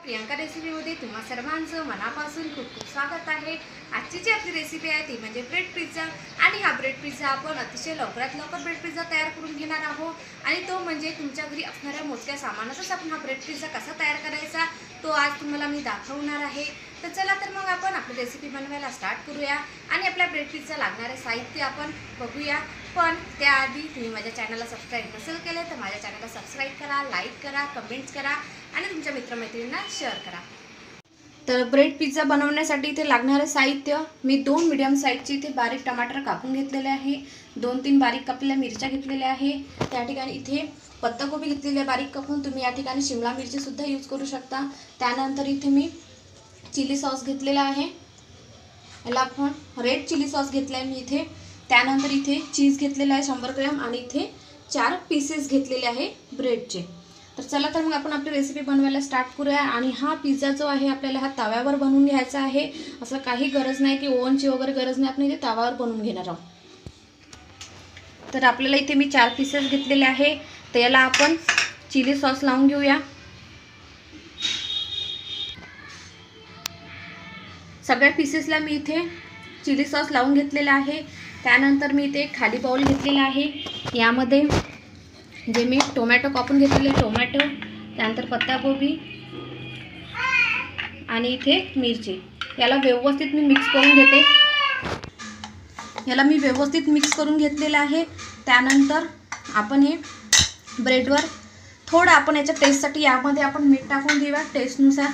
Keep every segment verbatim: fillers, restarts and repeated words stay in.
प्रियंका रेसिपीमध्ये तुम्हा सर्वांचं मनापासून खूप खूप स्वागत आहे। आजची जी आपली रेसिपी आहे ती म्हणजे ब्रेड पिझ्झा। आणि हा ब्रेड पिझ्झा आपण अतिशय लवकरात लवकर ब्रेड पिझ्झा तयार करून घेणार आहोत आणि तो म्हणजे तुमच्या घरी असणाऱ्या मोजक्या सामानातच आपण हा ब्रेड पिझ्झा कसा तयार करायचा तो आज तुम्हाला मी दाखवणार आहे। तर चला तर मग आपण आपली रेसिपी बनवायला स्टार्ट करूया आणि आपल्या ब्रेड पिझ्झा लागणारे साहित्य आपण बघूया। पण त्याआधी तुम्ही माझ्या चॅनलला सबस्क्राईब नसेल केले तर माझ्या चॅनलला सबस्क्राईब करा, लाईक करा, कमेंट्स करा आणि तुमच्या मित्रमैत्रिणींना शेअर करा। तर ब्रेड पिझ्झा बनवण्यासाठी इथे लागणारे साहित्य मी दोन मीडियम साईजचे इथे बारीक टमाटर कापून घेतलेले आहे, दोन तीन बारीक कापलेल्या मिरच्या घेतलेल्या आहे, त्या ठिकाणी इथे पत्ताकोबी घेतलेली आहे बारीक कापून, तुम्ही या ठिकाणी शिमला मिरची सुद्धा यूज करू शकता। त्यानंतर इथे मी चिली सॉस घेतलेला आहे, याला आपण रेड चिली सॉस घेतला आहे मी इथे। त्यानंतर इथे चीज घेतलेला आहे शंभर ग्रॅम आणि इथे चार पीसेस घेतलेले आहे ब्रेडचे। तर चला तर मग आपण आपली रेसिपी बनवायला स्टार्ट करूया। आणि हा पिझ्झा जो आहे आपल्याला हा तव्यावर बनवून घ्यायचा आहे, असं काही गरज नाही की ओव्हनची वगैरे गरज नाही, आपण इथे तव्यावर बनवून घेणार आहोत। तर आपल्याला इथे मी चार पीसेस घेतलेले आहे, तर याला आपण चिली सॉस लावून घेऊया। सगळ्या पीसेसला मी इथे चिली सॉस लावून घेतलेला आहे। त्यानंतर मी इथे खाली बाउल घेतलेला आहे, यामध्ये जे मी टोमॅटो कापून घेतलेले टोमॅटो, त्यानंतर पत्ताकोबी आणि इथे मिरची, याला व्यवस्थित मी मिक्स करून घेते। याला मी व्यवस्थित मिक्स करून घेतलेलं आहे। त्यानंतर आपण हे ब्रेडवर थोडं आपण याच्या टेस्टसाठी यामध्ये आपण मीठ टाकून घेऊया टेस्टनुसार।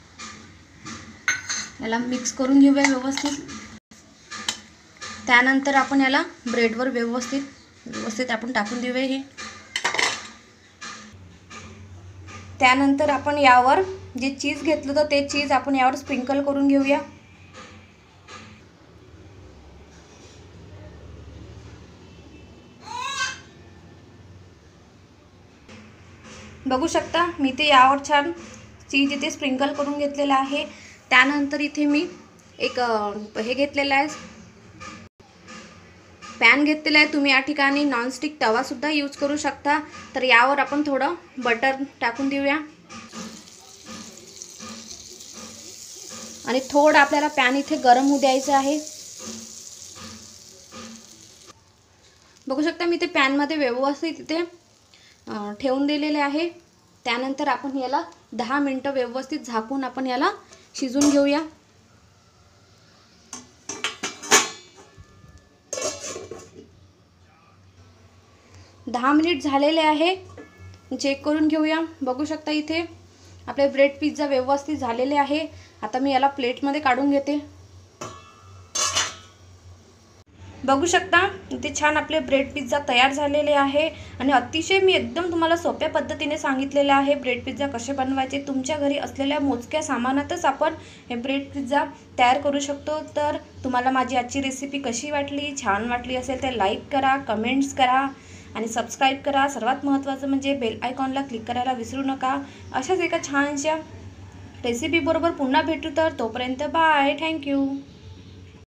याला मिक्स करून घेऊया व्यवस्थित। त्यानंतर आपण याला ब्रेडवर व्यवस्थित व्यवस्थित आपण टाकून देऊया हे। त्यानंतर आपण यावर जे चीज घेतलं होतं ते चीज आपण यावर स्प्रिंकल करून घेऊया। बघू शकता मी ते यावर छान चीज इथे स्प्रिंकल करून घेतलेला आहे। त्यानंतर इथे मी एक हे घेतलेला आहे पॅन घेतलेला आहे, तुम्ही या ठिकाणी नॉनस्टिक तवा सुद्धा यूज करू शकता। तर यावर आपण थोडं बटर टाकून देऊया आणि थोडं आपल्याला पॅन इथे गरम होऊ द्यायचं आहे। बघू शकता मी ते पॅन मध्ये व्यवस्थित इथे ठेवून दिलेले आहे। त्यानंतर आपण याला दहा मिनिटं व्यवस्थित झाकून आपण याला शिजून घेऊया। दहा मिनिट झालेले आहे, चेक करून घेऊया। बघू शकता इथे आपले ब्रेड पिझ्झा व्यवस्थित झालेले आहे। आता मी याला प्लेटमध्ये काढून घेते। बघू शकता इथे छान आपले ब्रेड पिझ्झा तयार झालेले आहे आणि अतिशय मी एकदम तुम्हाला सोप्या पद्धतीने सांगितलेले आहे ब्रेड पिझ्झा कसे बनवायचे। तुमच्या घरी असलेल्या मोजक्या सामानातच आपण हे ब्रेड पिझ्झा तयार करू शकतो। तर तुम्हाला माझी आजची रेसिपी कशी वाटली, छान वाटली असेल तर लाईक करा, कमेंट्स करा आणि सबस्क्राईब करा। सर्वात महत्त्वाचं म्हणजे बेल आयकॉनला क्लिक करायला विसरू नका। अशाच एका छानशा रेसिपी बरोबर पुन्हा भेटू, तर तोपर्यंत बाय, थँक्यू।